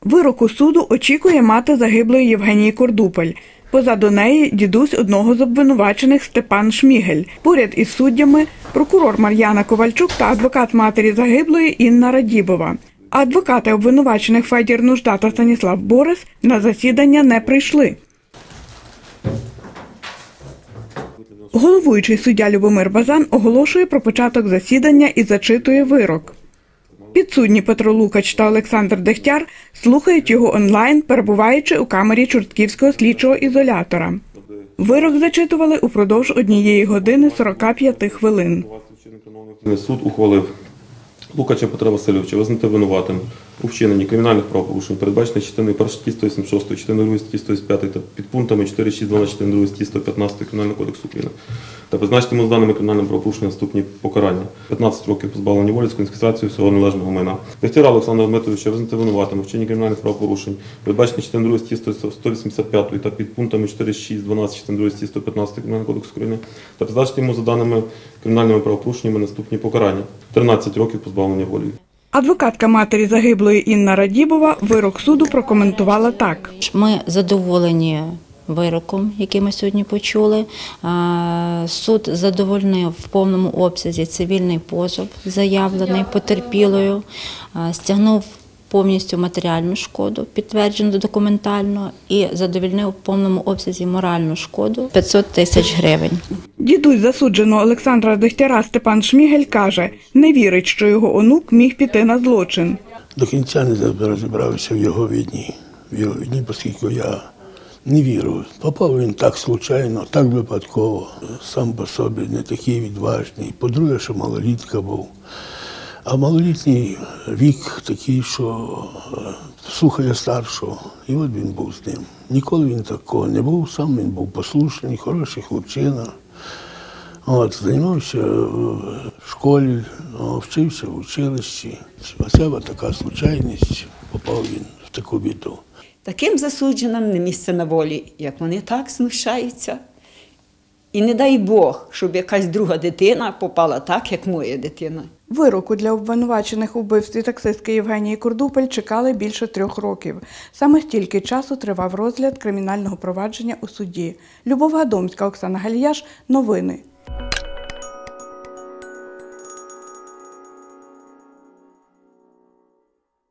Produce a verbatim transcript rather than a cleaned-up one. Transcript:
Вироку суду очікує мати загиблої Євгенії Кордупель. Позаду неї – дідусь одного з обвинувачених Степан Шмігель. Поряд із суддями – прокурор Мар'яна Ковальчук та адвокат матері загиблої Інна Радібова. А адвокати обвинувачених Федір Нужда та Станіслав Борис на засідання не прийшли. Головуючий суддя Любомир Базан оголошує про початок засідання і зачитує вирок. Підсудні Петро Лукач та Олександр Дегтяр слухають його онлайн, перебуваючи у камері Чортківського слідчого ізолятора. Вирок зачитували упродовж однієї години сорока п'яти хвилин. Суд ухвалив Лукача Петра Васильовича визнати винуватим у вчиненні кримінальних правопорушень, передбачених частиною першої статті сто вісімдесят шість, частиною другої статті сто вісімдесят п'ять та підпунктами чотири, шість, дванадцять, частиною другої статті сто п'ятнадцять Кримінального кодексу України та призначити йому з даними кримінальним правопорушенням наступні покарання: п'ятнадцять років позбавлення волі з конфіскацією всього належного майна. Дегтяра Олександра Дмитровича визнати винуватим у вчиненні кримінальних правопорушень, передбачених частиною другої статті сто вісімдесят п'ять та підпунктами чотири, шість, дванадцять, частиною другої статті сто п'ятнадцять Кримінального кодексу України та призначити йому за даними кримінальними правопорушеннями наступні покарання: тринадцять років позбавлення волі. Адвокатка матері загиблої Інна Радібова вирок суду прокоментувала так. Ми задоволені вироком, який ми сьогодні почули. Суд задовольнив в повному обсязі цивільний позов, заявлений потерпілою, стягнув повністю матеріальну шкоду, підтверджену документально, і задовольнив в повному обсязі моральну шкоду – п'ятсот тисяч гривень. Дідусь засудженого Олександра Дегтяра Степан Шмігель каже, не вірить, що його онук міг піти на злочин. До кінця не розібрався в його війні, в його війні, оскільки я не вірю. Попав він так случайно, так випадково, сам по собі не такий відважний. По-друге, що малолітка був. А малолітній вік такий, що слухає старшого. І от він був з ним. Ніколи він такого не був, сам він був послушний, хороший хлопчина. От, займався в школі, вчився в училищі. Оце така случайність, попав він в таку біду. Таким засудженим не місце на волі, як вони так знущаються. І не дай Бог, щоб якась друга дитина попала так, як моя дитина. Вироку для обвинувачених у вбивстві таксистки Євгенії Кордупель чекали більше трьох років. Саме стільки часу тривав розгляд кримінального провадження у суді. Любов Гадомська, Оксана Галіяш. Новини.